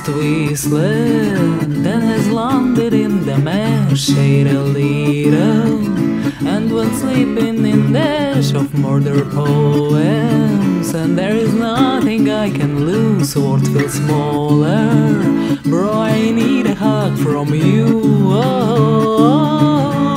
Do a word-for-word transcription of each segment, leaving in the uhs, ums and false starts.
just whistling, then has landed in the mesh, shade a little, and went sleeping in dash of murder poems. And there is nothing I can lose, world feels smaller. Bro, I need a hug from you. Oh,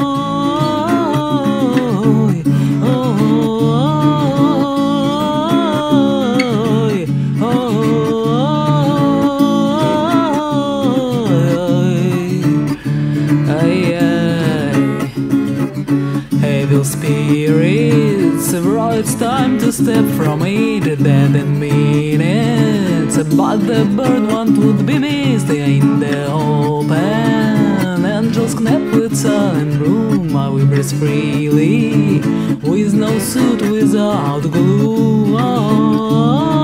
spirits, bro, it's time to step from it, dead in minutes. But the bird one would be missed in the open. Angels-knapweeds in room, I will breathe freely, with no soot, without gloom. Oh,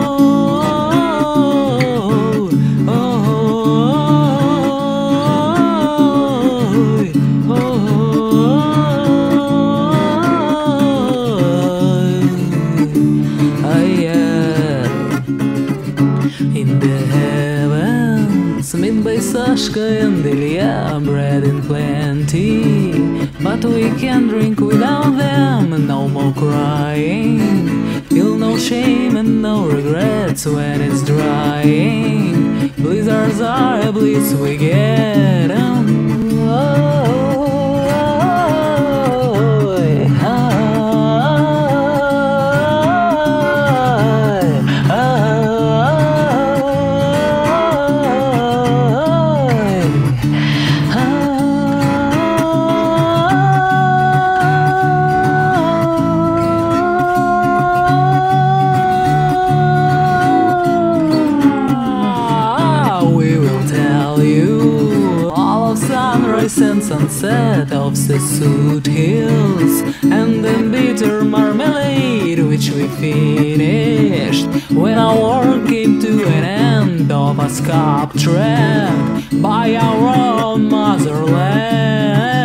shka and Ilya, bread in plenty, but we can drink without them. No more crying, feel no shame and no regrets when it's drying. Blizzards are a bliss we get. Um, oh. And sunset of the soot hills, and then bitter marmalade which we finished when our work came to an end of a sculpture by our own motherland.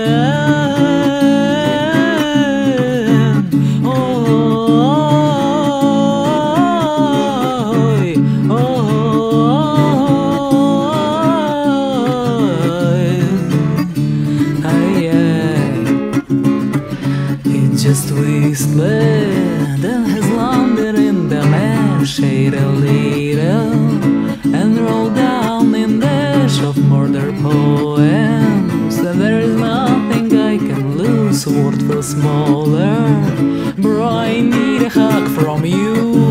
Just whistling, then has landed in the mesh, shade a little, and rolled down in the ash of murder poems. And there is nothing I can lose, world feels smaller. Bro, I need a hug from you.